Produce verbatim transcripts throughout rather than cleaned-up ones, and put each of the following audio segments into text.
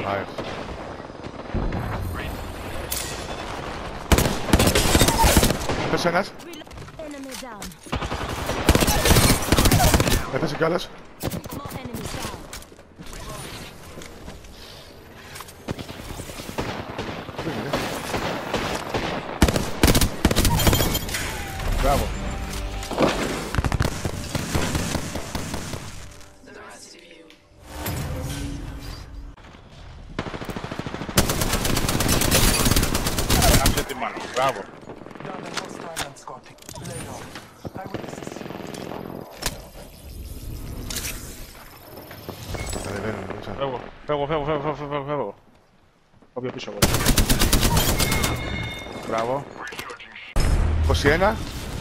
Πάει. Έπεσε ένας. Έπεσε κι άλλος. Μπράβο. Άψε τη μάνα. Μπράβο. Φεύγω, φεύγω, φεύγω, φεύγω, φεύγω, φεύγω. Όποιο πίσω εγώ. Μπράβο. είκοσι ένα.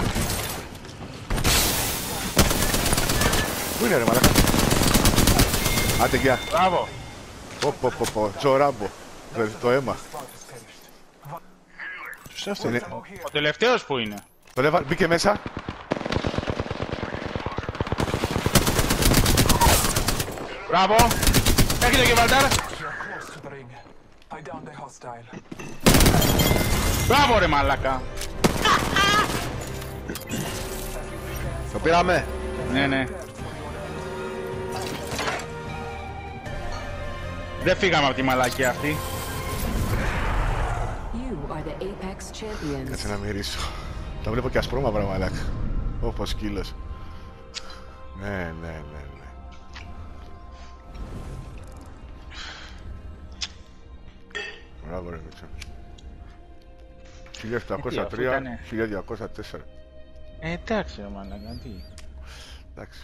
Πού είναι ρε μαλάκα. Άντε γεια. Μπράβο. Πω πω πω πω. Τζοράμπο. Το αίμα. Ποιος αυτό είναι. Ο τελευταίος που είναι. Το λέβα, μπήκε μέσα. Μπράβο. Έχει το Γιβραλτάρ. Μπράβο ρε μαλάκα. Το πήραμε. Ναι, ναι. Δεν φύγαμε από τη μαλακία αυτή. Κάτσε να μυρίσω. Τα βλέπω και ασπρόμαυρα μαλάκα. Όπως σκύλος. Ναι, ναι, ναι, ναι. Μπράβο ρε Μίτσο. χίλια επτακόσια τρία, χίλια διακόσια τέσσερα. Ε, εντάξει ρε μαλάκα, τι. Εντάξει.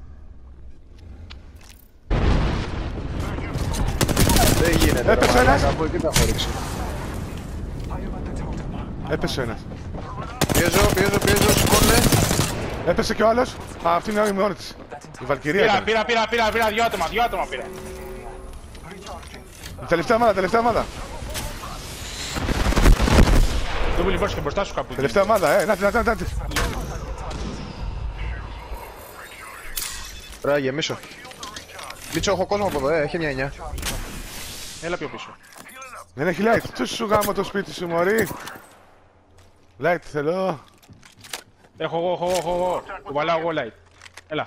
Δεν γίνεται. Έπεσε ένας. Από εκεί τα έχω ρίξει. Έπεσε ένας. Πιέζω, πιέζω, πιέζω, σηκώνε. Έπεσε και ο άλλος. Α, αυτή είναι η μόνη της. Η Βαλκυρία Πήρα, ήταν. πήρα, πήρα, πήρα, πήρα, δυο άτομα, δυο άτομα πήρα. Τελευταία ομάδα, τελευταία ομάδα. Το βουλή και μπροστά σου κάπου. Τελευταία ομάδα, ε. Νάτι, νάτι, νάτι. Πρέπει να γεμίσω. Μίτσο, έχω κόσμο από εδώ, ε, έχει μια εννιά. Έλα πιο πίσω. Δεν έχει light. Τι σου γάμω το σπίτι σου, μωρή. Light θέλω. Έχω εγώ, έχω εγώ, έχω εγώ. Του βαλάω εγώ light. Έλα.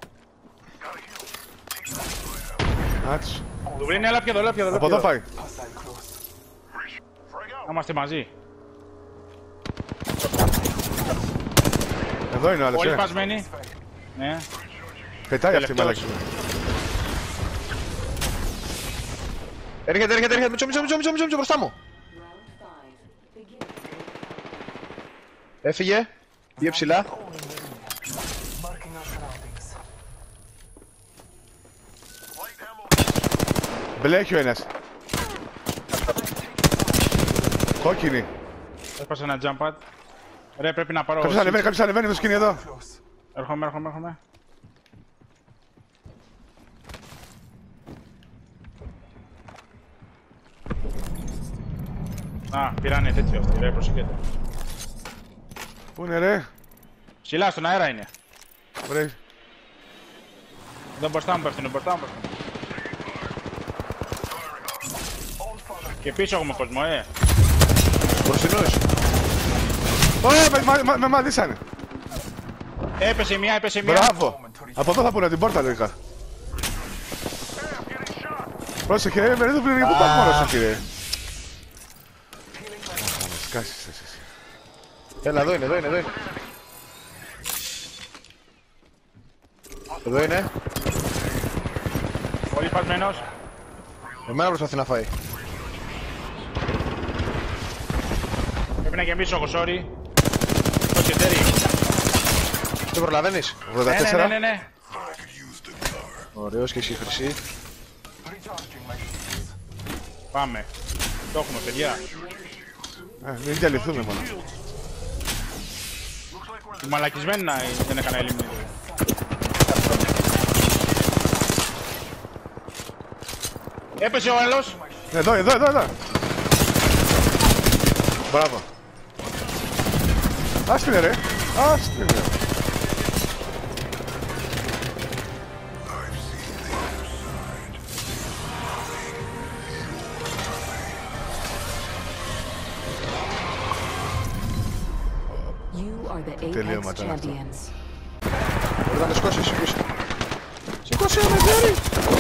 Άτσου. Του βρίνει, έλα πιο εδώ, έλα πιο εδώ. Από εδώ πάει. Να είμαστε μαζί. Εδώ είναι ο άλλος, Όλοι ε. σπασμένοι. Ναι. Πετάει αυτή η Τελευταίος. μαλακή. Έρχεται, έρχεται, έρχεται. Μίτσο, μίτσο, μίτσο, μίτσο, μίτσο, μπροστά μου. Έφυγε. Πήγε ψηλά. Μπλε έχει ο ένας. Κόκκινη. Έσπασε ένα jump pad. Ρε, πρέπει να πάρω... Κάποιος ανεβαίνει, κάποιος ανεβαίνει το σκηνή εδώ. Έρχομαι, έρχομαι, έρχομαι. Α, πήρανε τέτοιο αυτό, ρε, προσεχέτε. Πού είναι ρε. Ψηλά, στον αέρα είναι. Βρε. Εδώ μπροστά μου πέφτουνε, μπροστά μου πέφτουνε. Και πίσω έχουμε κόσμο, ε. Μπροστινός. Ωραία, με, με, με, με μαδίσανε. Έπεσε μία, έπεσε μία. Μπράβο. Από εδώ θα πούνε την πόρτα λογικά. Πρόσεχε, ρε, με δεν πλήρωνε. Πού πας μόνος σου, κύριε. Θα με σκάσεις εσύ. Έλα, εδώ είναι, εδώ είναι, εδώ είναι. Εδώ είναι. Πολύ σπασμένος. Εμένα προσπαθεί να φάει. Πρέπει να γεμίσω εγώ, sorry. Όχι, εταίρι. Δεν προλαβαίνεις. ογδόντα Ναι, ναι, τέσσερα. ναι, ναι. Ωραίος και εσύ χρυσή. Πάμε. Το έχουμε, παιδιά. Ε, μην διαλυθούμε μόνο. Οι μαλακισμένοι να δεν έκανα eliminate. Έπεσε ο άλλος. Εδώ, εδώ, εδώ, εδώ. Μπράβο. Άστινε ρε. Άστινε. ήταν αυτό. Μπορεί να με σκώσει, σήκωσε. Σήκωσε, με φέρει.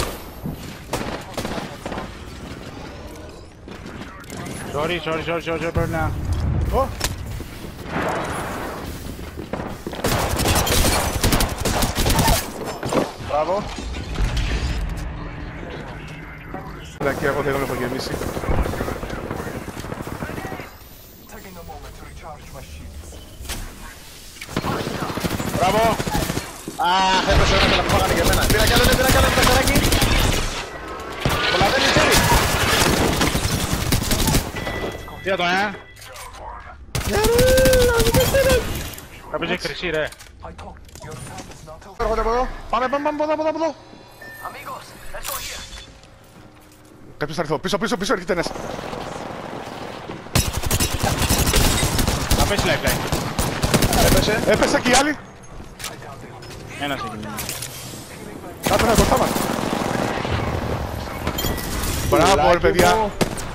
Sorry, sorry, sorry, sorry, πρέπει να... Ω. Μπράβο. Λακία, εγώ δεν έχω γεμίσει. Μπράβο! Αχ, έπεσε ένα καλά που φάγανε για μένα. Πήρα κι άλλο, πήρα κι άλλο, πεταράκι. Προλαβαίνεις, Τζέρι. Δία τον, ε! Κάποιος έχει χρυσή, ρε. Έρχονται από εδώ. Πάμε, πάμε, πάμε, από εδώ, από εδώ. Κάποιος θα έρθει, πίσω, πίσω, πίσω, έρχεται ένας. Θα πέσει lifeline. Έπεσε. Έπεσε και οι άλλοι. Ένας έχει μείνει. Κάτω να κοστά μας. Μπράβο, ρε παιδιά.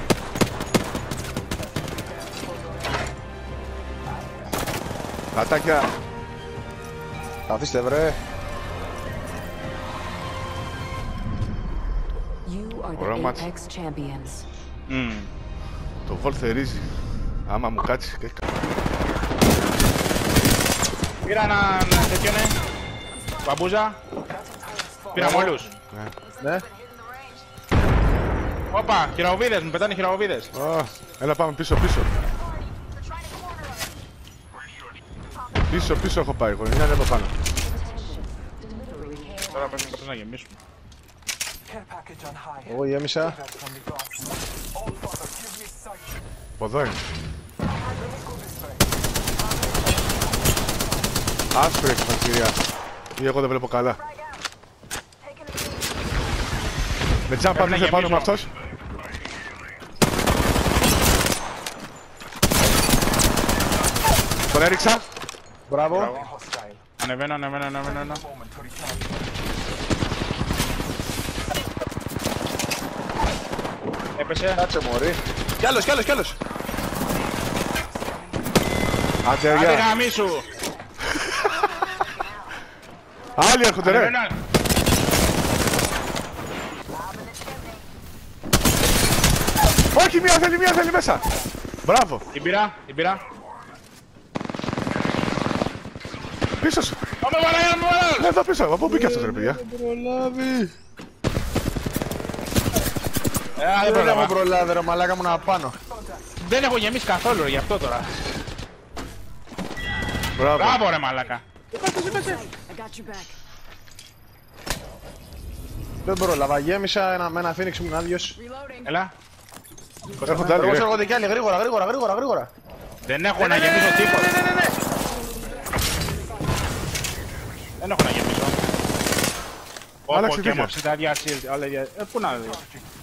Κατάκια. Καθίστε, βρε. Ωραίο μάτς. Μμμ. Το βολ θερίζει. Άμα μου κάτσει. Πήρα έναν τέτοιο, ναι. Μπαμπούζα. Πήραμε όλους. Ναι. Όπα, χειροβίδες, μου πετάνε χειροβίδες. Oh, έλα πάμε πίσω, πίσω. Πίσω, πίσω έχω πάει, γονιά είναι εδώ πάνω. Τώρα πρέπει κάποιος να γεμίσουμε. Εγώ γέμισα. Από εδώ είναι. Άσπρη εκφαντηρία. Ή εγώ δεν βλέπω καλά. Με τζάμπα Πρέπει να δεν πάνω με γεμίσω. αυτός. Τον έριξα. Μπράβο. Ανεβαίνω, ανεβαίνω, ανεβαίνω. Έπεσε. Κάτσε, μωρή. Κι άλλος, κι άλλος, κι άλλος. Άντε, Άντε γεια. γαμίσου. Άλλοι έρχονται, ρε. Ανεβαίνω. Όχι, μία θέλει, μία θέλει μέσα. Μπράβο. Την πήρα, την πήρα. Πίσω σου. Πάμε βαράγια, πάμε βαράγια. Εδώ πίσω. Από πού μπήκε αυτός, ρε παιδιά. Προλάβει. Ε, δεν Δεν πρόλαβα. έχω προλάβει, ρε μαλάκα μου να πάνω. Δεν έχω γεμίσει καθόλου, ρε, γι' αυτό τώρα. Μπράβο. Μπράβο, ρε μαλάκα. Δεν πρόλαβα. Γέμισα ένα, με ένα φίνιξ μου είναι άδειος. Έλα. Έρχονται άλλοι, Όμως ρε. έρχονται κι άλλοι. Γρήγορα, γρήγορα, γρήγορα, γρήγορα. Δεν έχω να γεμίσω τίποτα. Ναι, ναι, ναι. Δεν έχω να γεμίσω. Άλλαξε Όπω και δίκαια. μου αφήσει τα ίδια shield. άλλα ίδια- Ε, πού να δει.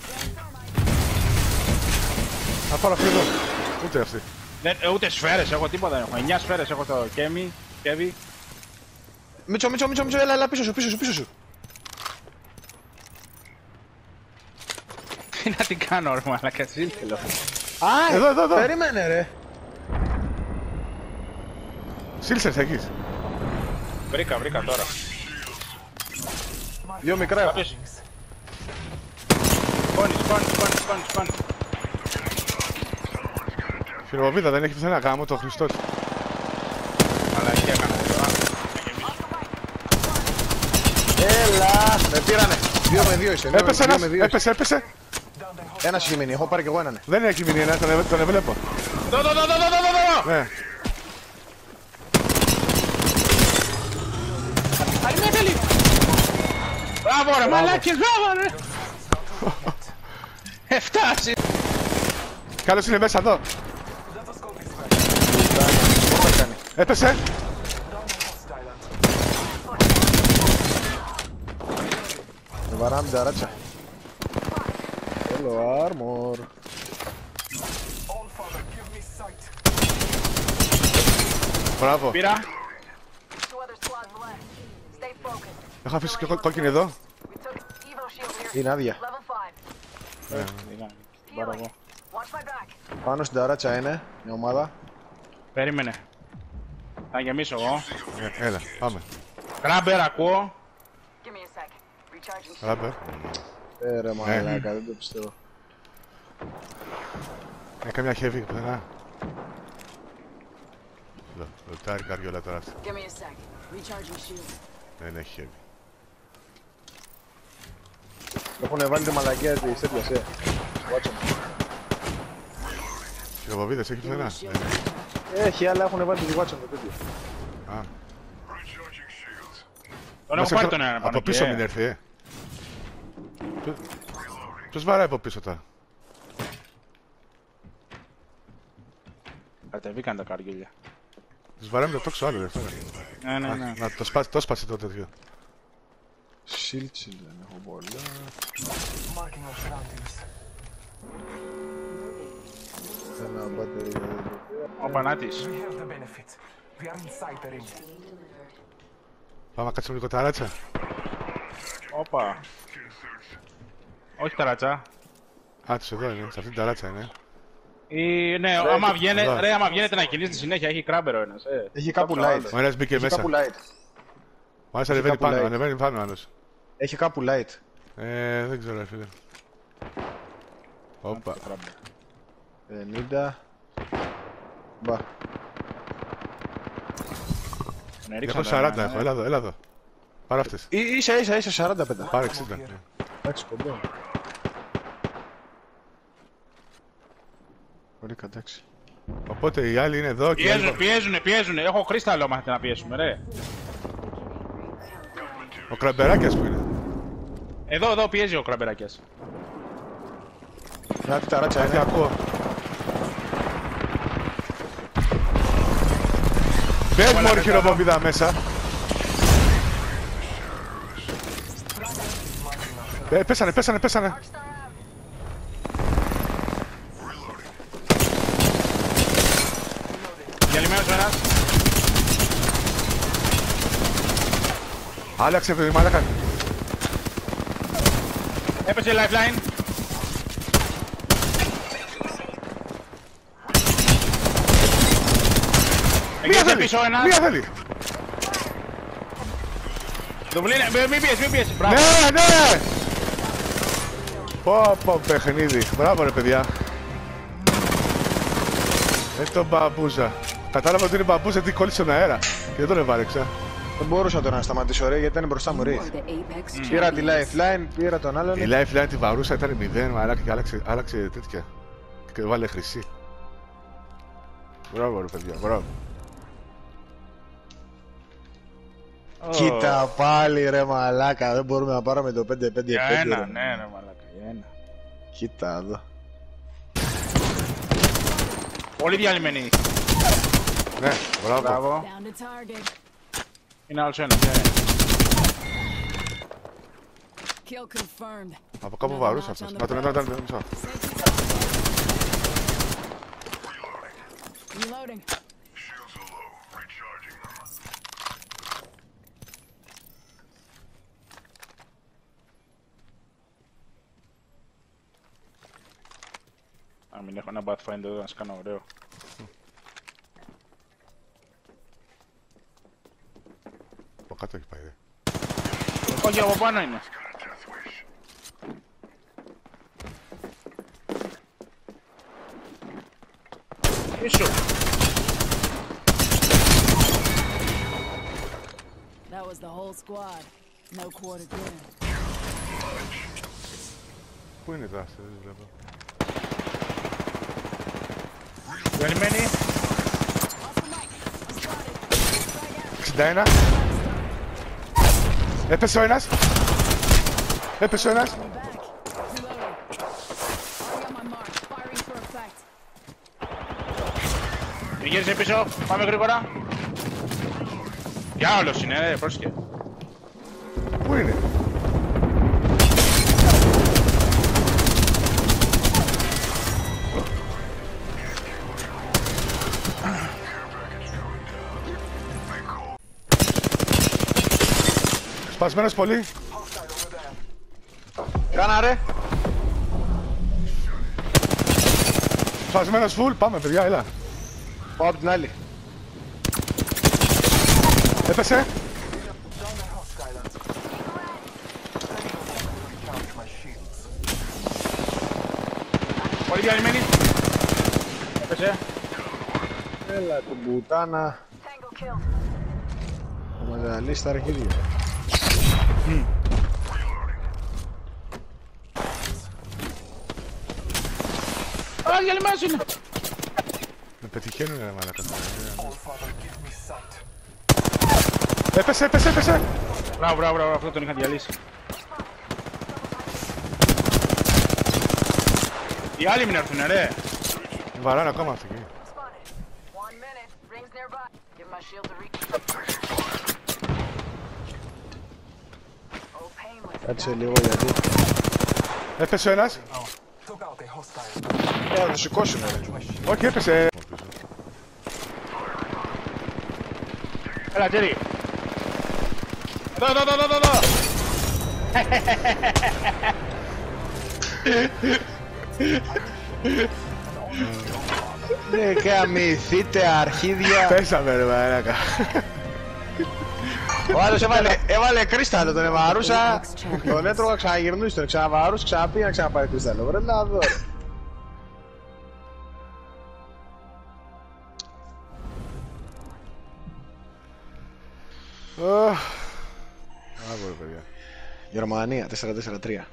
Θα πάρω αυτή εδώ. Ούτε αυτή. Δεν- ε, Ούτε σφαίρες έχω, τίποτα δεν έχω. εννιά σφαίρες έχω το Κέμι, Κέβι. Μίτσο, Μίτσο, Μίτσο, Μίτσο, έλα, έλα, πίσω σου, πίσω σου, πίσω σου. Τι να την κάνω, ρε μαλάκα, σύλληλο. Α, Εδώ, εδώ, εδώ. περίμενε, ρε. Σίλσερ έχεις. Βρήκα, βρήκα τώρα. Δύο μικρά έχω. Κάποιος. Σκόνη, σκόνη, σκόνη, σκόνη, σκόνη. Χειροβίδα δεν έχει πουθενά γάμο το Χριστός. Μαλακία έκανα τώρα. Έλα, με πήρανε. Δύο με δύο είσαι. δύο με- Έπεσε δύο ένας. με δύο είσαι. Έπεσε, έπεσε. Ένας έχει μείνει, έχω πάρει κι εγώ έναν. Δεν έχει μείνει ένα, τον, ευ- τον εβλέπω. Δω, δω, δω, δω, δω, δω, δω. Ναι. Άλλη μια θέλει. Μπράβο ρε μαλάκες, μπράβο ρε. Εφτάσει. Κι άλλος είναι μέσα εδώ. Έπεσε. Με βαράμε την ταράτσα. Θέλω armor. Μπράβο. Πήρα. Έχω αφήσει και κο- κόκκινη εδώ. Είναι άδεια. Μπράβο. Πάνω στην ταράτσα είναι μια ομάδα. Περίμενε. Θα γεμίσω εγώ. Ε, έλα, πάμε. Κράμπερ ακούω. Κράμπερ. Ε, ρε μαλάκα, δεν το πιστεύω. Ε, καμιά heavy πουθενά. Λοτάρει καριόλα τώρα αυτή. Δεν έχει heavy. Έχουνε βάλει τη μαλακία της τέτοιας, ε. Watch them. Σιγοβοβίδες έχει πουθενά. Έχει, αλλά έχουνε βάλει τη Watch them το τέτοιο. Α. Τον έχω πάρει τον ένα πάνω. Από πίσω μην έρθει, ε. Ποιος βαράει από πίσω τώρα. Κατεβήκαν τα καριόλια. Τους βαράει με το τόξο άλλο, δευτέρα. Ναι, ναι, ναι. Να το σπάσει, το σπάσει το τέτοιο. Shield, shield, δεν έχω πολλά. Ένα battery. Ο Πανάτης. Πάμε να κάτσουμε λίγο ταράτσα. Όπα. Όχι ταράτσα. Α, τους εδώ είναι, σε αυτήν την ταράτσα είναι. Ή, ναι, Ρε, άμα βγαίνετε, εδώ. ρε, άμα βγαίνετε να κινήσετε συνέχεια, έχει κράμπερ ο ένας. Ε. Έχει κάπου light. Ο ένας μπήκε Έχει μέσα. κάπου light. Ο ένας ανεβαίνει κάπου πάνω, light. ανεβαίνει πάνω ο άλλος. Έχει κάπου light. Ε, δεν ξέρω, ρε φίλε. Όπα. ενενήντα. Μπα. Ναι, ρίξαν διακόσια τον σαράντα ένα, έχω, ναι. έλα εδώ, έλα εδώ. Πάρε αυτές. Εί- Ίσα ίσα ίσα σαράντα πέντε. Πάρε εξήντα. Εντάξει, κομπό. Ωραία, εντάξει. Οπότε οι άλλοι είναι εδώ και οι άλλοι... Πιέζουν, πιέζουνε, πιέζουνε. Έχω κρίσταλο μάθετε να πιέσουμε, ρε. Ο Κραμπεράκιας που είναι. Εδώ, εδώ πιέζει ο κραμπεράκιας. Να τι ταράτσα Κάτι είναι. ακούω. Μπες Όλα μόλι μετά. χειροβομβίδα μέσα. Ε, πέσανε, πέσανε, πέσανε. Διαλυμένος ο ένας. Άλλαξε παιδί, μάλακα. Έπεσε lifeline. Μία Εκεί θέλει, πίσω ένας. μία θέλει. Δουβλίνε, μη- μην πιέσει, μην πιέσει. Μπράβο. Ναι, ναι. Πω, πω, παιχνίδι. Μπράβο ρε παιδιά. Ε, τον μπαμπούζα. Κατάλαβα ότι είναι μπαμπούζα γιατί κόλλησε τον αέρα. Και δεν τον ευάρεξα. Δεν μπορούσα τώρα να σταματήσω ρε, γιατί ήταν μπροστά μου ρε. Πήρα τη lifeline, πήρα τον άλλον. Η lifeline τη βαρούσα ήταν μηδέν, μαλάκα και άλλαξε, άλλαξε τέτοια. Και βάλε χρυσή. Μπράβο ρε παιδιά, μπράβο. Κοίτα πάλι ρε μαλάκα, δεν μπορούμε να πάρουμε το πέντε πέντε Για πέντε. ένα, ρε. ναι, ναι, μαλάκα, για ένα. Κοίτα εδώ. Πολύ διαλυμένοι. Ναι, μπράβο. Μπράβο. Down to target. Είναι άλλος ένας, ναι. Kill confirmed. Από κάπου βαρούσε αυτός. Α, τον ήταν, ήταν, μισό. Reloading. Α, μην έχω ένα Pathfinder εδώ να σκάνω ωραίο. Από κάτω έχει πάει, ρε. Όχι, από πάνω είναι. Πίσω. That was the whole squad. No quarter given. Πού είναι τα άστα, δεν βλέπω. Διαλυμένοι. εξήντα ένα. Έπεσε ο ένας. Έπεσε ο ένας. Back. Reloading. I got my mark. Firing for effect. Γύρισε πίσω. Πάμε γρήγορα. Για όλος είναι, ρε, πρόσεχε. Πού είναι. Σπασμένος πολύ. Κάνα ρε. Σπασμένος full. Πάμε παιδιά, έλα. Πάω από την άλλη. Έπεσε. Πολύ διαλυμένη. Έπεσε. Έλα την πουτάνα. Θα μας διαλύσει τα αρχίδια. Α, διαλυμένος είναι. Με πετυχαίνουνε ρε μαλάκα. Έπεσε, έπεσε, έπεσε. Μπράβο, μπράβο, μπράβο, αυτό τον είχα διαλύσει. Οι άλλοι μην έρθουνε ρε. Βαράνε ακόμα αυτή εκεί. Κάτσε λίγο γιατί. Έπεσε ο ένας. Ε, θα το σηκώσουνε ρε. Όχι, έπεσε. Έλα, Τζέρι. Εδώ, εδώ, εδώ, εδώ, εδώ. Ναι, καμηθείτε αρχίδια. Πέσαμε ρε μαλάκα. Ο άλλος έβαλε, έβαλε κρίσταλο, τον ευαρούσα. Τον έτρωγα, ξαναγυρνούσε, τον ξαναβαρούσε, ξαναπήγα, ξαναπάει κρίσταλο. Βρε να δω. Άβω ρε παιδιά. Γερμανία, τέσσερα τέσσερα τρία.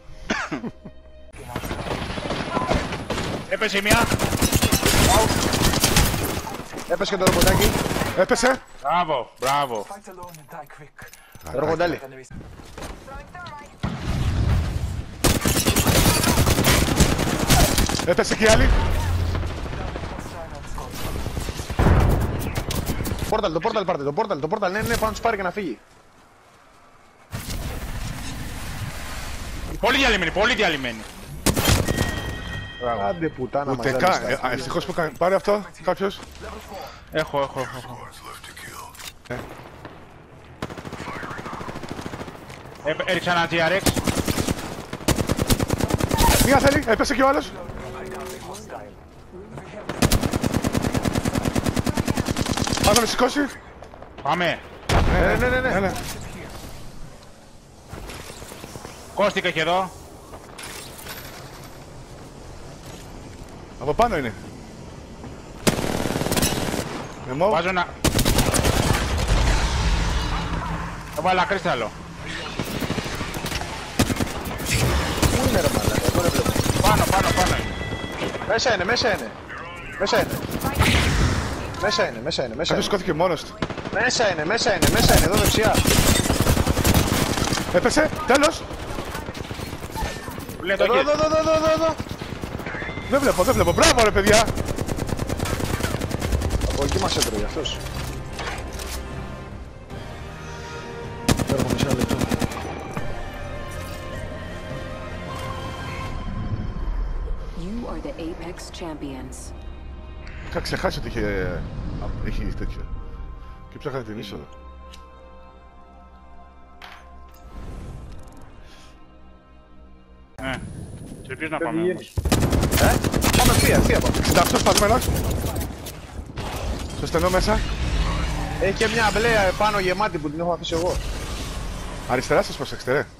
Έπεσε μία. Έπεσε και το ρομποτάκι. Έπεσε. Μπράβο, μπράβο. Το ρομποτάλι. Έπεσε και οι άλλοι. Πόρταλ, το πόρταλ πάρτε, το πόρταλ, το πόρταλ, ναι, ναι, πάνω να τους πάρει και να φύγει. Πολύ διαλυμένη, πολύ διαλυμένη. Άντε πουτάνα μας Ούτε καν. Ε, α, ευτυχώς που έκανε. Πάρε αυτό κάποιος. Έχω, έχω, έχω. Ε. Ε, έριξα ένα τζι αρ εξ. Μία θέλει. Έπεσε και ο άλλος. Πάμε να με σηκώσει. Πάμε. Ναι, ναι, ναι, ναι, ναι. Κώστηκα και εδώ. Από πάνω είναι. Με μόβ. Βάζω ένα... Θα βάλω ένα κρίσταλο. Πού είναι ρε μαλάκα, εγώ δεν βλέπω. Πάνω, πάνω, πάνω είναι. Μέσα είναι, μέσα είναι. Μέσα είναι. Μέσα είναι, μέσα είναι, μέσα Κάποιος είναι. σηκώθηκε μόνος του. Μέσα είναι, μέσα είναι, μέσα είναι, εδώ δεξιά. Έπεσε. Τέλος. Λέει το Εδώ, χέρι. εδώ, εδώ, εδώ, εδώ, εδώ. Δεν βλέπω, δεν βλέπω. Μπράβο ρε παιδιά. Από εκεί μας έτρωγε αυτός. Έρχομαι μισό λεπτό. You are the Apex champions. Είχα ξεχάσει ότι είχε... α, είχε τέτοιο. Και ψάχανε την είσοδο. Ναι. Σε ποιος να πάμε όμως. Ε, πάμε ευθεία, ευθεία πάμε. εξήντα οκτώ σπασμένος. Στο στενό μέσα. Έχει και μια μπλε πάνω γεμάτη που την έχω αφήσει εγώ. Αριστερά σας προσέξτε ρε.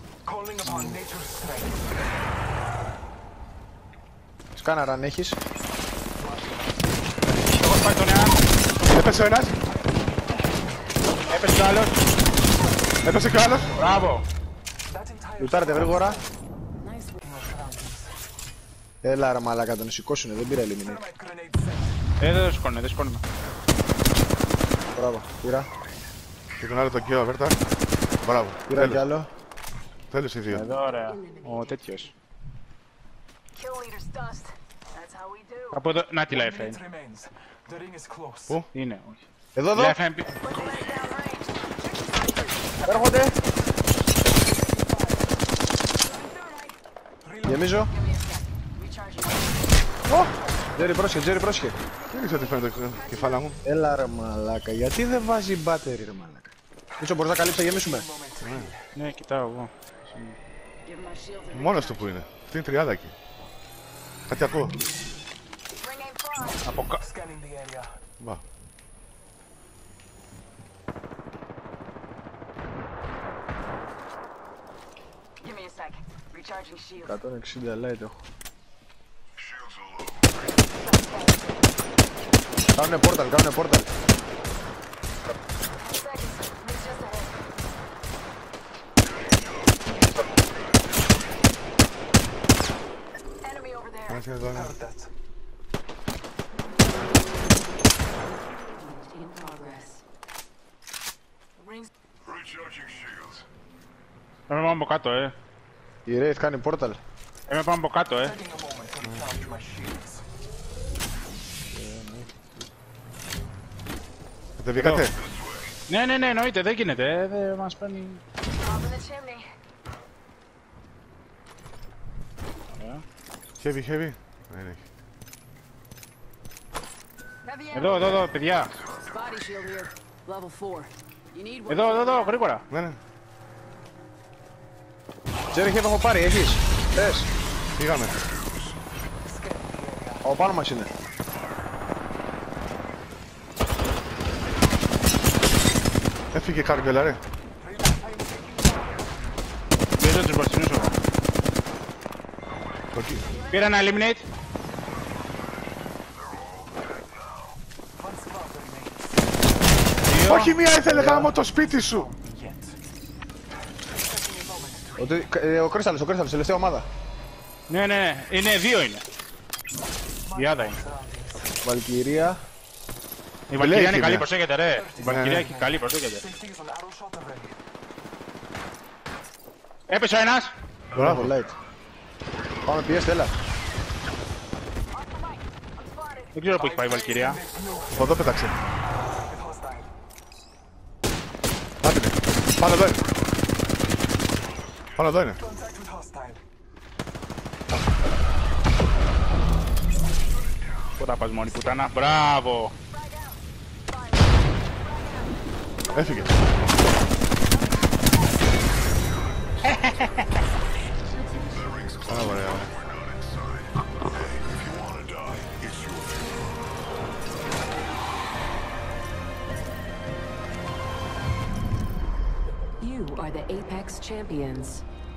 Σκάναρα αν έχεις. Έχω σπάει τον εάν. Έπεσε ο ένας. Έπεσε ο άλλος. Έπεσε και ο άλλος. Μπράβο. Λουτάρετε γρήγορα. Nice work. Έλα ρε μαλάκα, τον σηκώσουνε, δεν πήρα eliminate. Ε, δεν σηκώνε, δεν σηκώνε. Μπράβο, πήρα. Και τον άλλο τον κύριο Αβέρτα. Μπράβο. Πήρα κι άλλο. Τέλος οι δύο. Εδώ ωραία. Ο τέτοιος. Από εδώ, να τη lifeline. Πού? Είναι, όχι. Εδώ, εδώ. Lifeline πι- Έρχονται. Γεμίζω. Ω! Τζέρι πρόσχε, Τζέρι πρόσχε. Δεν ξέρω τι φαίνεται το κεφάλα μου. Έλα ρε μαλάκα, γιατί δεν βάζει μπάτερι ρε μαλάκα. Μίσο, μπορείς να καλύψεις, να γεμίσουμε. Ναι, κοιτάω εγώ. Μόνος του που είναι. Τι είναι τριάντα εκεί. Κάτι ακούω. Από κα... Μπα. sec. Recharging shield. εκατόν εξήντα light έχω. Κάνουνε πόρταλ, κάνουνε πόρταλ. Enemy over there. Κάτσε εδώ, ναι. In progress. Rings. Είμαι πάνω από κάτω, ε. Η Wraith κάνει πόρταλ. Είμαι πάνω από κάτω, ε. Κατεβήκατε. Ναι, ναι, ναι, εννοείται, δεν γίνεται, ε. Δεν μας παίρνει. Top in the chimney. Ωραία. Heavy, heavy. Ναι, ναι. Heavy Εδώ, εδώ, εδώ, παιδιά. Body shield here. Level four. You need one. Εδώ, εδώ, εδώ, γρήγορα. Ναι, ναι. Τζέρι Heavy έχω πάρει, έχεις. Θες. Πήγαμε. Από πάνω μας είναι. Έφυγε καρβέλα, ρε. Δεν θα τους μπροστινήσω εγώ. Το εκεί. Πήρα ένα eliminate. Δύο. Όχι, μία ήθελε γάμο το σπίτι σου. Ο, ε, ο Κρίσταλος, ο Κρίσταλος, τελευταία ομάδα. Ναι, ναι, ναι, είναι δύο είναι. Διάδα είναι. Βαλκυρία. Η Βαλκυρία είναι έχει καλή, μια. προσέχετε ρε. Η Βαλκυρία ναι. έχει καλή, προσέχετε. Έπεσε ο ένας. Μπράβο, light. Πάμε πιέστε, έλα. Δεν ξέρω που έχει πάει η Βαλκυρία. Από εδώ πέταξε. Άντε, ναι. Πάνω εδώ είναι. Πάνω εδώ είναι. Πού θα πας μόνη πουτάνα. Μπράβο. Έφυγε. Πάρα ωραία. You are the Apex champions.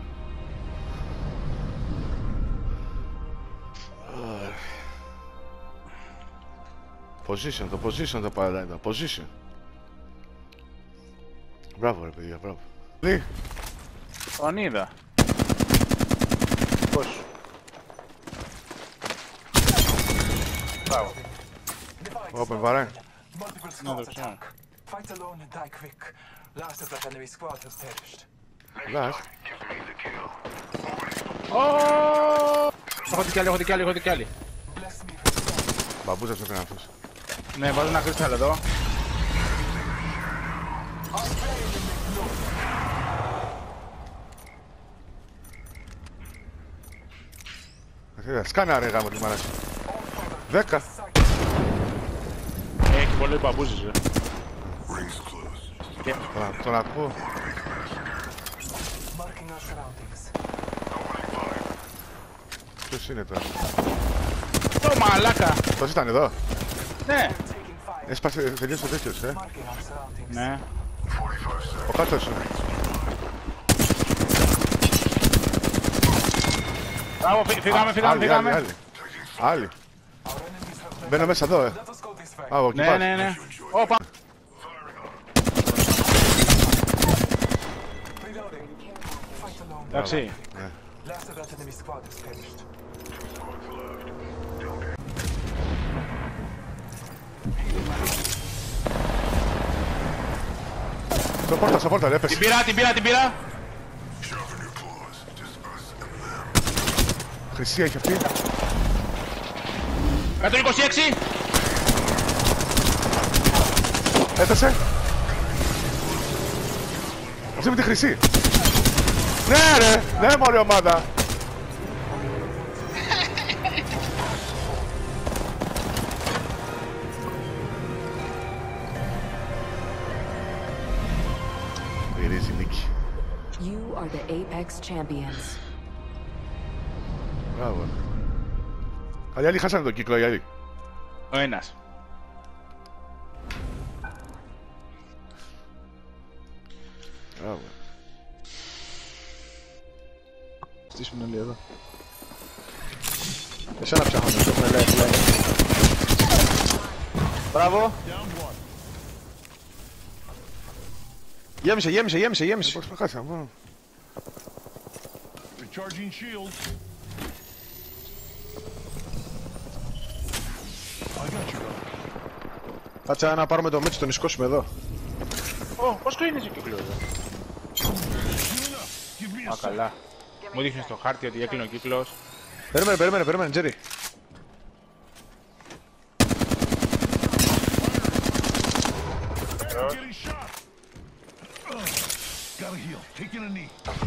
Position, το position το παραδάει, το position. Μπράβο ρε παιδιά, μπράβο. Λί, Τον είδα. Πώς. Μπράβο. open βαρέ. Να το ξέρω. Fight alone and die quick. Last of that enemy squad has perished. Λάς. Έχω τι κι άλλη, έχω τι κι άλλη, έχω τι κι άλλη. Μπαμπούζας έκανε αυτός. Ναι, βάζω ένα κρίσταλ εδώ. Σκάνα ρε γάμο τη μάνα σου. Δέκα. Έχει πολύ μπαμπούζες ρε. Τον- Τον ακούω. Marking our surroundings. Ποιος είναι τώρα. Ω μαλάκα. Αυτός ήταν εδώ. Ναι. Taking fire. Έσπασε, τελείωσε ο τέτοιος, ε. Marking our surroundings. Ναι. Ο κάτω σου. Μπράβο, φύ- φύγαμε, φύγαμε, Άλλη, άλλη, φύγαμε. άλλη. Άλλη. Our enemies have Μπαίνω μέσα εδώ, ε. Let us go this way. Α, εκεί Ναι, πας. ναι, ναι. Ω, πάμε. Reloading. Fight alone. Εντάξει. Ναι. Last of that enemy squad has perished. Στο πόρτα, στο πόρτα, ρε, έπεσε. Την πήρα, την πήρα, την πήρα. Χρυσή έχει αυτή. εκατόν είκοσι έξι. Έφτασε. Αυτή με τη χρυσή. Ναι ρε, ναι μωρή ομάδα. Γυρίζει νίκη. You are the Apex champions. Μπράβο. Αλλά οι άλλοι χάσανε τον κύκλο, οι άλλοι. Ο ένας. Μπράβο. στήσουν όλοι εδώ. Εσένα ψάχνω, το έχουμε λέει, λέει. Μπράβο. Γέμισε, γέμισε, γέμισε, γέμισε. Πώς προχάσαμε, μόνο. Recharging shields. I got you. Κάτσε να πάρουμε το Μίτσι, τον ισκώσουμε εδώ. Ω, πώς κλείνεις ο κύκλος εδώ. Give me a Α, καλά. Μου δείχνει στο χάρτη ότι έκλεινε ο κύκλος. Περίμενε, περίμενε, περίμενε, Τζέρι. getting shot. Uh, gotta heal. Taking a knee.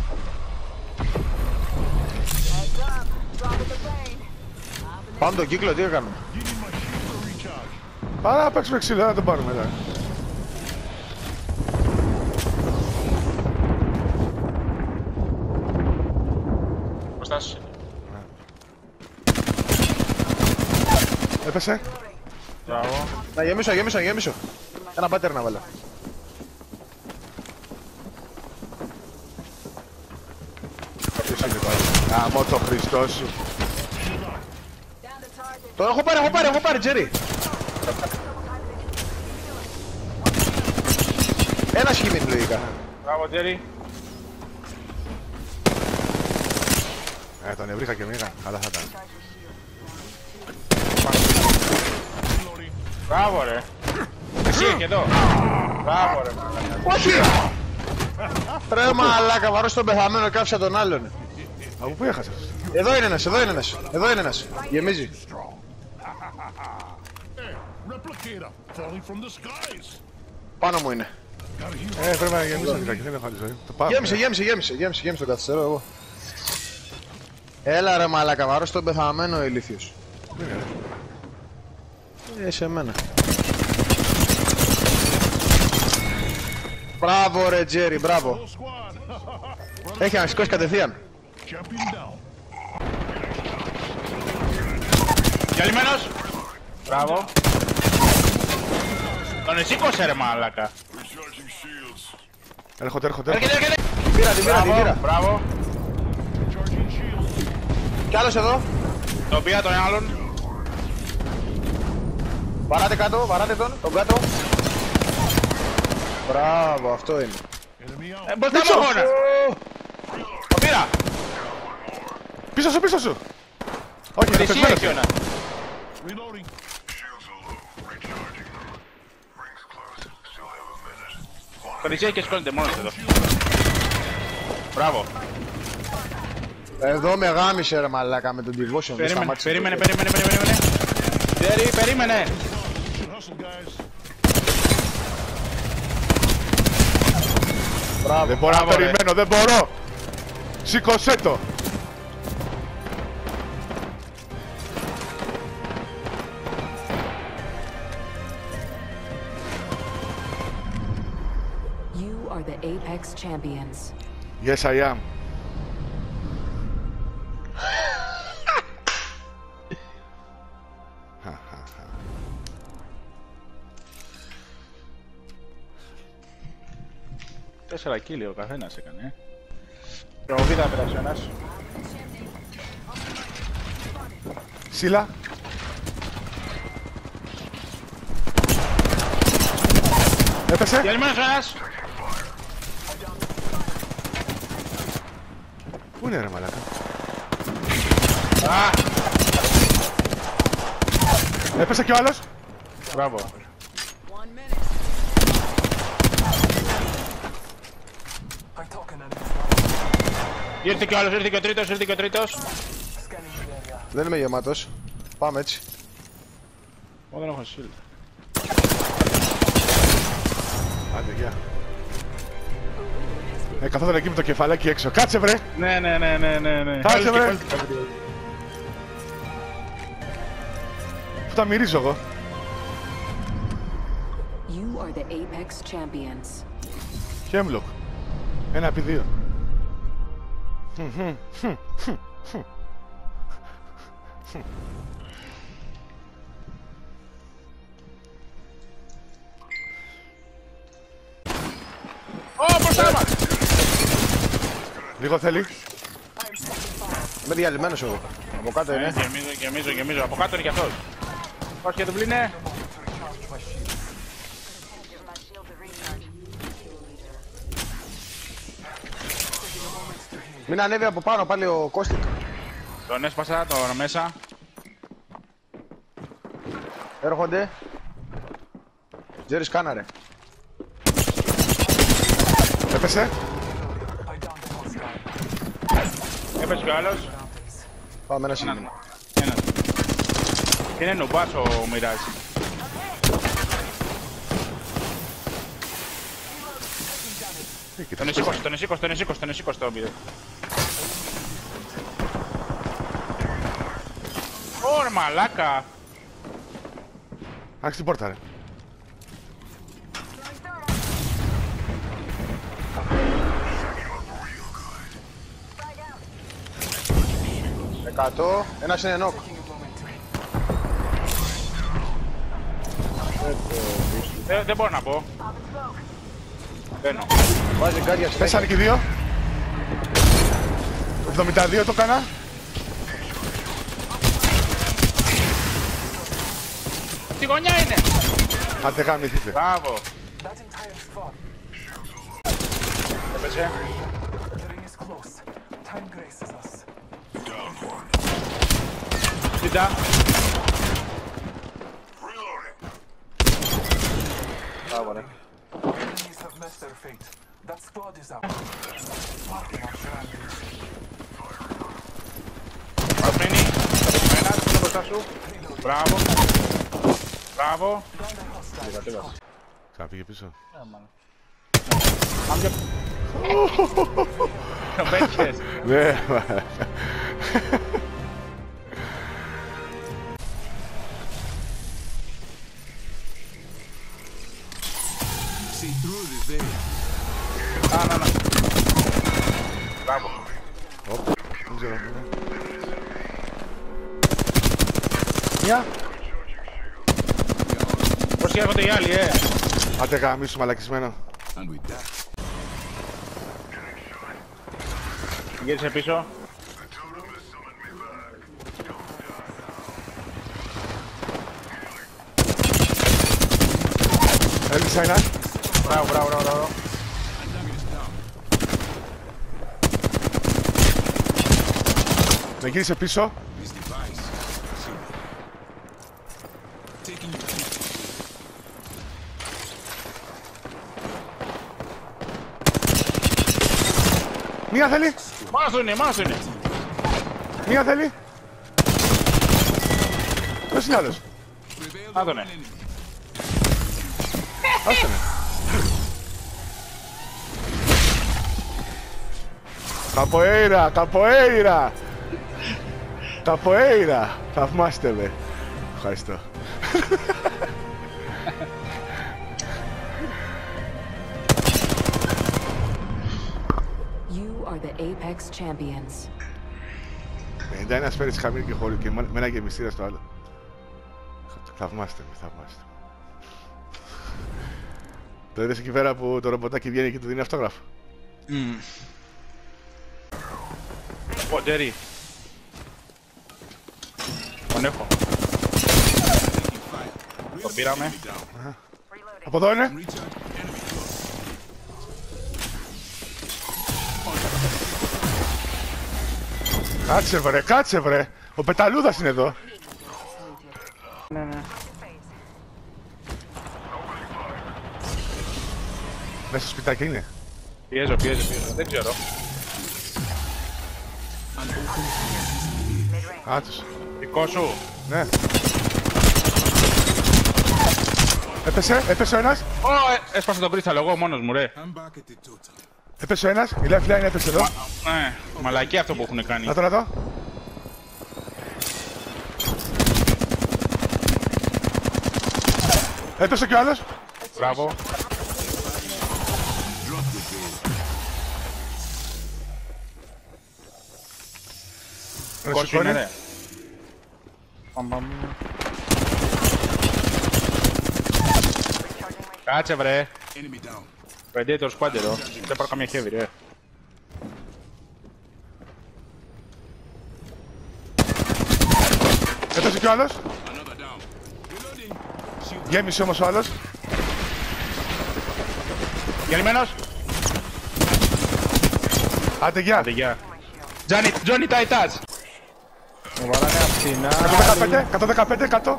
Πάμε τον κύκλο, τι έκανουμε. Giving my shield a recharge. Παρά να παίξουμε ξύλο, να τον πάρουμε μετά. Προστάσεις. Έπεσε. Μπράβο. Να γεμίσω, να γεμίσω, να γεμίσω. Ένα μπάτερ να βάλω. Ποιος είναι πάλι. Γαμώ το Χριστό σου. Το έχω πάρει, έχω πάρει, έχω πάρει, Τζέρι. Ένα σχήμιν λογικά. Μπράβο, Τζέρι. Ε, τον ευρύχα και μήνα. Καλά θα ήταν. Μπράβο, ρε. Εσύ εκεί εδώ. Μπράβο, ρε. Όχι! Ρε μαλάκα, βαρώ στον πεθαμένο και άφησα τον άλλον. Από πού έχασες? Εδώ είναι ένας, εδώ είναι ένας, εδώ είναι ένας. Γεμίζει. Replicator falling from the skies. Πάνω μου είναι. Gotta heal. Ε, πρέπει να γεμίσω λιγάκι, δεν έχω άλλη ζωή. Το πάμε. Γέμισε, γέμισε, γέμισε, γέμισε, γέμισε τον καθυστερό εγώ. Έλα ρε μαλάκα, βαρώ στον πεθαμένο ο ηλίθιος. Δεν είναι, ρε. Ε, σε μένα. Μπράβο ρε Τζέρι, μπράβο. Whole squad. Έχει να σηκώσει κατευθείαν. Champion down. Διαλυμένος. Μπράβο. Τον εσήκωσε, ρε μαλάκα. Recharging shields. Έρχονται, έρχονται. Έρχεται, έρχεται. Πήρα, την πήρα, την Μπράβο, πήρα. μπράβο. Recharging shields. Κι άλλος εδώ. Το πήρα τον άλλον. Βαράτε κάτω, βαράτε τον, τον κάτω. Μπράβο, αυτό είναι. Enemy out. Ε, μπροστά μου αγώνα. Το πήρα. Πίσω σου, πίσω σου. Όχι, είναι Εσύ πεσμένος. έχει ένα. Reloading. Το νησί και σκόνεται μόνος εδώ. Μπράβο. Εδώ με γάμισε ρε μαλάκα με τον devotion. δεν Περίμενε, σταμάτησε. περίμενε, περίμενε, περίμενε. Τζέρι, περίμενε. Hustle, guys. Μπράβο. Δεν μπορώ να Μπράβο, ρε. περιμένω, δεν μπορώ. Σήκωσέ το. You are the Apex champions. Yes, I am. Τέσσερα κύλιο ο καθένας έκανε. Προβίδα πέρασε ένας. Σίλα. Έπεσε. Διαλυμένος ένας. Πού είναι ρε μαλάκα? Α, Έπεσε κι ο άλλος. μπράβο. One minute. I talk an enemy. Ήρθε κι ο άλλος, ήρθε και ο τρίτος, ήρθε και ο τρίτος. Scanning the area. Δεν είμαι γεμάτος. Πάμε έτσι. Εγώ δεν έχω shield. Άντε, γεια. Ε, καθόταν εκεί με το κεφαλάκι έξω. Κάτσε βρε. Ναι, ναι, ναι, ναι, ναι, ναι. Κάτσε βρε. Άλλος και πάλι. Πού τα μυρίζω εγώ? You are the Apex champions. Hemlock. Ένα επί δύο. Ω, μπροστά μας! Λίγο θέλει. Είμαι διαλυμένος εγώ. Από κάτω Ε, είναι. Γεμίζω, γεμίζω, γεμίζω. Από κάτω είναι κι αυτός. Πώς και το βλήνε. Μην ανέβει από πάνω πάλι ο Κώστικ. Τον έσπασα, τον μέσα. Έρχονται. Τζέρι σκάναρε. Έπεσε. Έπεσε κι ο άλλος. Πάμε ένα Έναν. σημείο. Έναν. Είναι νουμπάς ο Μιράζ. Τον εσήκωσε, τον εσήκωσε, τον εσήκωσε, τον εσήκωσε το Μιράζ. Ωρ μαλάκα. Άρχισε την πόρτα ρε. εκατό. Ένας είναι νοκ. Δεν, δεν μπορώ να πω. Μπαίνω. Βάζει γκάρια στη Πέσανε και οι δύο. εβδομήντα δύο το έκανα. Στη γωνιά είναι. Άντε γαμηθείτε. Μπράβο. That entire squad. Έπεσε. The ring is close. Time graces us. Κοίτα. Μπράβο ρε. Enemies have met their fate. That squad is out. Marking our surroundings. Παραμένει. Ένας, είναι μπροστά σου. Μπράβο. Μπράβο. Ξαναπήγε πίσω. Το πέτυχες. Ναι, Α, να, να. Μπράβο. δεν ξέρω. Μια. Πώς και έρχονται οι άλλοι, ε. Άντε γαμίσου μαλακισμένο. Γύρισε πίσω. Έλυσα ένα. Μπράβο, μπράβο, μπράβο, μπράβο. Με γύρισε πίσω. Μία θέλει. Μόνος του είναι, μόνος του είναι. Μία θέλει. Ποιος είναι άλλος. Να τον, ναι. Άστε με. Καποέιρα, καποέιρα. Καποέιρα. Θαυμάστε με. Ευχαριστώ. You are the Apex Champions. πενήντα ένα σφαίρες χαμηλή και χωρί και με ένα γεμιστήρα στο άλλο. Θαυμάστε με, θαυμάστε. Το είδες εκεί πέρα που το ρομποτάκι βγαίνει και του δίνει αυτόγραφο. Ω, Τζέρι. Τον έχω. Το πήραμε. Από εδώ είναι. Κάτσε βρε, κάτσε βρε. Ο Πεταλούδας είναι εδώ. Ναι, ναι. Μέσα στο σπιτάκι είναι. Πιέζω, πιέζω, πιέζω. Δεν ξέρω. Άτους. Δικό σου. Ναι. Έπεσε, έπεσε ο ένας. Ω, ε, έσπασα τον κρίσταλο εγώ μόνος μου, ρε. Έπεσε ο ένας. Η lifeline έπεσε εδώ. Ναι, μαλακή αυτό που έχουν κάνει. Να το, να το. Έπεσε κι ο άλλος. Μπράβο. Δικό σου είναι, ρε. Παμ, παμ. Κάτσε βρε. Predator squad εδώ. Δεν πάρω καμία heavy ρε. Έφτασε κι ο άλλος. Γέμισε όμως ο άλλος. Γελημένος. Άντε γεια. Άντε, γεια. Τζόνι, Τζόνι Ταϊτάς. Μου βάλανε απ' την εκατόν δεκαπέντε, εκατόν δεκαπέντε, εκατό.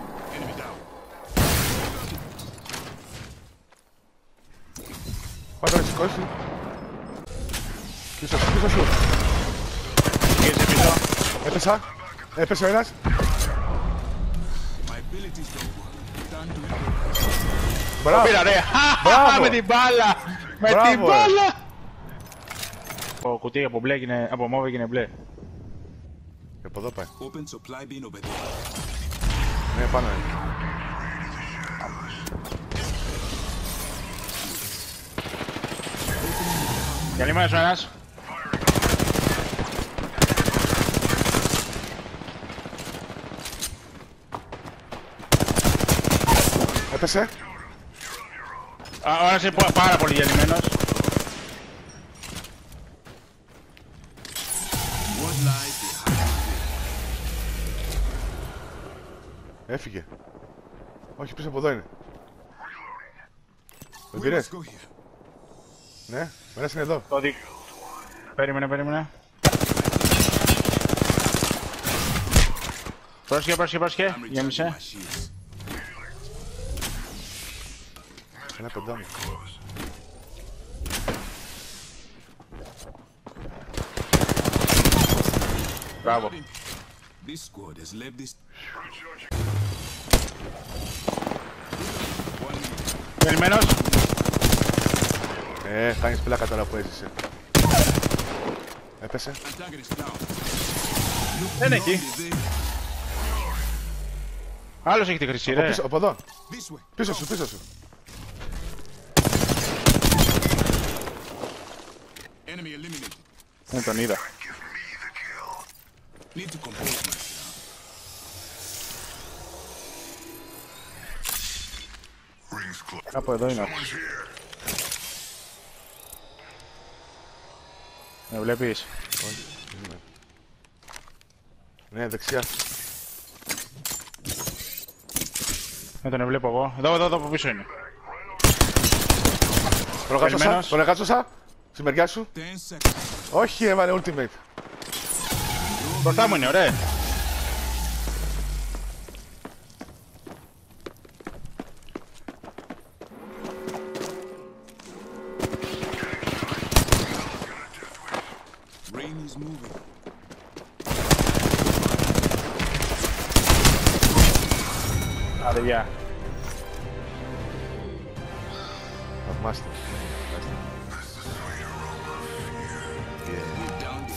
Πάτε να σηκώσει. Πίσω σου, πίσω σου. Γύρισε πίσω. Έπεσα. Έπεσε ο ένας. Μπράβο. Πήρα ρε. Μπράβο. Με την μπάλα. Με Μπράβο, την ρε. μπάλα. Το κουτί από μπλε έγινε, από μόβ έγινε μπλε. Και από εδώ πάει. Open supply bin over there. Ναι, πάνω είναι. Γελημένος ο ένας. Έπεσε. Α, ο ένας είναι πα- πάρα πολύ γελημένος. What lies behind? Έφυγε. Όχι, πίσω από εδώ είναι. Τον πήρες. Go here. Ναι, ο ένας είναι εδώ. Το δι... Περίμενε, περίμενε. Πρόσχε, πρόσχε, πρόσχε. I'm Γέμισε. recharging my shields. Ένα κοντά μου. Μπράβο. This squad has left this. Γελημένος. Ε, κάνεις πλάκα τώρα που έζησε. Έπεσε. Antagonist down. Δεν είναι εκεί. Is there? Άλλος έχει τη χρυσή, Από ρε. πίσω, από εδώ. This way. Πίσω σου, πίσω σου. Enemy eliminated. Δεν τον είδα. Need to compose myself. Κάπου εδώ είναι. Με βλέπεις. Ναι, δεξιά. Δεν τον βλέπω εγώ. Εδώ, εδώ, εδώ από πίσω είναι. Προγάτσωσα, Περιμένος. τον εγάτσωσα. Στη μεριά σου. Ten seconds. Όχι, έβαλε ultimate. Μπροστά μου είναι, ωραία. Rain is moving. Άντε, γεια. Θαυμάστε. We're down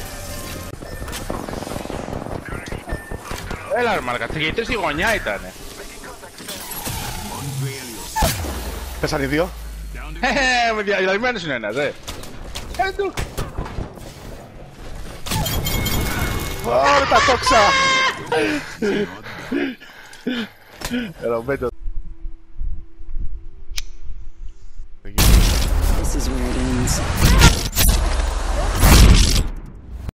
the Έλα ρε μαλακα, οι τρεις στη γωνιά ήτανε. unveil yourself. Πέσαν οι δύο. Hehe, με διαλυμένος είναι ένας, ε. Ε, του. Ωρε τα τόξα. Ρομπέντο. This is where it ends.